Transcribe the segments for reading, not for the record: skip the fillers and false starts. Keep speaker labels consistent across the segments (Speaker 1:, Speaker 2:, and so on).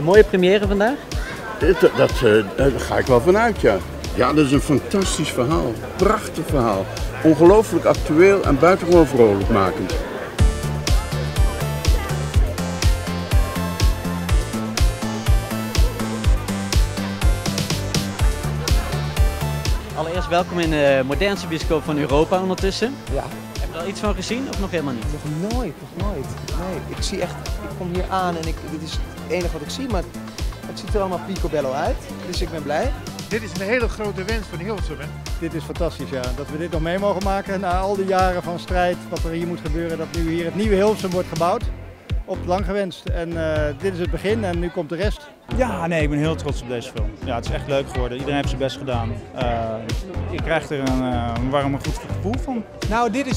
Speaker 1: mooie première vandaag?
Speaker 2: Daar ga ik wel vanuit, ja. Ja, dat is een fantastisch verhaal. Prachtig verhaal. Ongelooflijk actueel en buitengewoon vrolijkmakend.
Speaker 1: Allereerst welkom in de modernste bioscoop van Europa ondertussen.
Speaker 3: Ja.
Speaker 1: Heb je er al iets van gezien of nog helemaal niet?
Speaker 3: Nog nooit. Nee, ik kom hier aan en dit is het enige wat ik zie, maar het ziet er allemaal picobello uit, dus ik ben blij.
Speaker 4: Dit is een hele grote wens van Hilversum, hè?
Speaker 5: Dit is fantastisch, ja. Dat we dit nog mee mogen maken na al die jaren van strijd, wat er hier moet gebeuren, dat nu hier het nieuwe Hilversum wordt gebouwd. Op lang gewenst. En dit is het begin en nu komt de rest.
Speaker 6: Ja, nee, ik ben heel trots op deze film. Ja, het is echt leuk geworden. Iedereen heeft zijn best gedaan. Je krijgt er een warm en goed gevoel van.
Speaker 7: Nou, dit is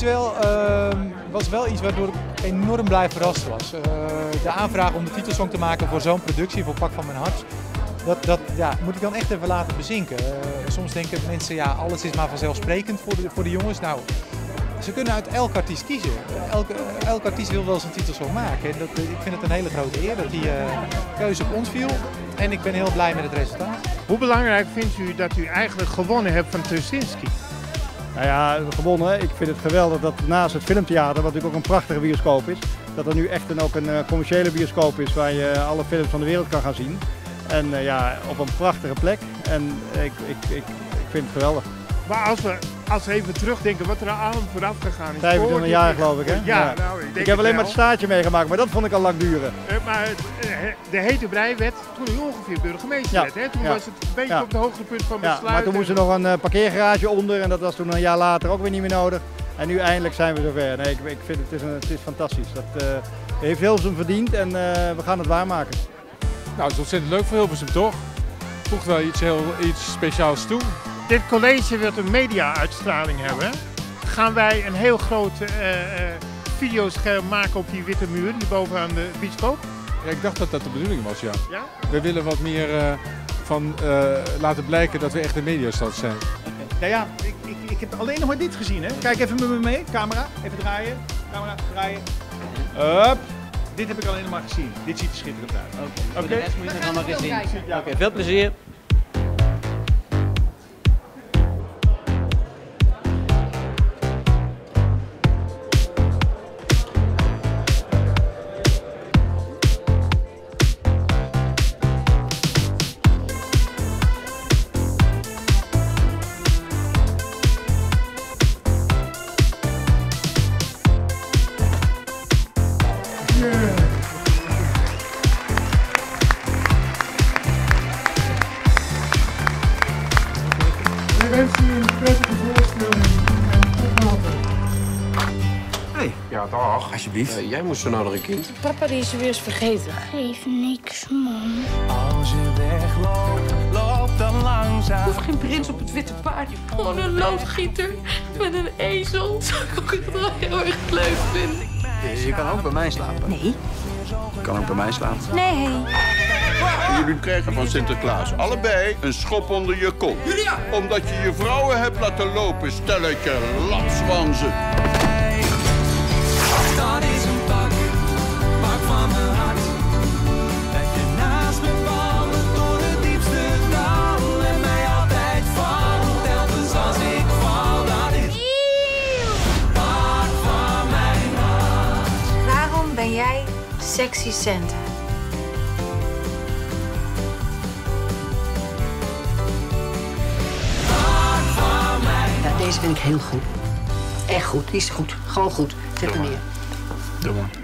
Speaker 7: was wel iets waardoor ik enorm blij verrast was. De aanvraag om de titelsong te maken voor zo'n productie, voor Pak van mijn hart, dat moet ik dan echt even laten bezinken. Soms denken mensen, ja, alles is maar vanzelfsprekend voor de jongens. Nou, ze kunnen uit elk artiest kiezen. Elk artiest wil wel zijn titelsong maken. Ik vind het een hele grote eer dat die keuze op ons viel. En ik ben heel blij met het resultaat.
Speaker 4: Hoe belangrijk vindt u dat u eigenlijk gewonnen hebt van Tuschinski?
Speaker 5: Nou ja, gewonnen. Ik vind het geweldig dat naast het filmtheater, wat natuurlijk ook een prachtige bioscoop is, dat er nu echt ook een commerciële bioscoop is waar je alle films van de wereld kan gaan zien. En ja, op een prachtige plek. En ik vind het geweldig.
Speaker 4: Maar als we even terugdenken wat er aan vooraf gegaan is.
Speaker 5: 25 jaar geloof ik, hè?
Speaker 4: Ja. Nou,
Speaker 5: ik heb alleen maar het staartje meegemaakt, maar dat vond ik al lang duren.
Speaker 4: Maar de hete brei werd toen u ongeveer burgemeester werd, hè? Toen was het een beetje op het hoogtepunt van besluit.
Speaker 5: Ja, maar toen moest er nog een parkeergarage onder en dat was toen een jaar later ook weer niet meer nodig. En nu eindelijk zijn we zover. Nee, ik vind het is fantastisch. Dat heeft Hilversum verdiend en we gaan het waarmaken.
Speaker 8: Nou, het is ontzettend leuk voor Hilversum, toch? Voegt wel iets speciaals toe.
Speaker 4: Dit college wil een media-uitstraling hebben. Gaan wij een heel groot videoscherm maken op die witte muur, die bovenaan de bioscoop?
Speaker 8: Ja, ik dacht dat dat de bedoeling was, ja.
Speaker 4: Ja?
Speaker 8: We willen wat meer laten blijken dat we echt een mediastad zijn.
Speaker 9: Nou ja, ik heb alleen nog maar dit gezien, hè. Kijk even met me mee, camera, even draaien. Camera, draaien. Hup. Dit heb ik alleen nog maar gezien. Dit ziet er schitterend uit.
Speaker 1: Oké. De rest moet je nog maar gezien. Oké, veel plezier.
Speaker 4: Ik wens u een prettige voorstelling en tot later.
Speaker 10: Hey. Ja, dag. Alsjeblieft. Jij moest zo nou nog een kind.
Speaker 11: Papa die is weer eens vergeten. Geef niks, man.
Speaker 12: Als je wegloopt, loop dan langzaam.
Speaker 11: Ik hoef geen prins op het witte paard. Gewoon een loodgieter met een ezel. Zou ik ook echt wel heel erg leuk vinden.
Speaker 10: Je kan ook bij mij slapen.
Speaker 11: Nee.
Speaker 10: Je kan ook bij mij slapen.
Speaker 11: Nee.
Speaker 2: Jullie krijgen van Sinterklaas allebei een schop onder je kont.
Speaker 12: Julia!
Speaker 2: Omdat je je vrouwen hebt laten lopen, stelletje lapswanzen.
Speaker 12: Dat is een pak van mijn hart. Dat je naast me wandelt door de diepste dal. En mij altijd vangt, telkens als ik val. Dat is pak van mijn hart.
Speaker 11: Waarom ben jij sexy Santa?
Speaker 13: Ja, deze vind ik heel goed. Echt goed, die is goed. Gewoon goed. Zet hem neer.
Speaker 10: Doe maar.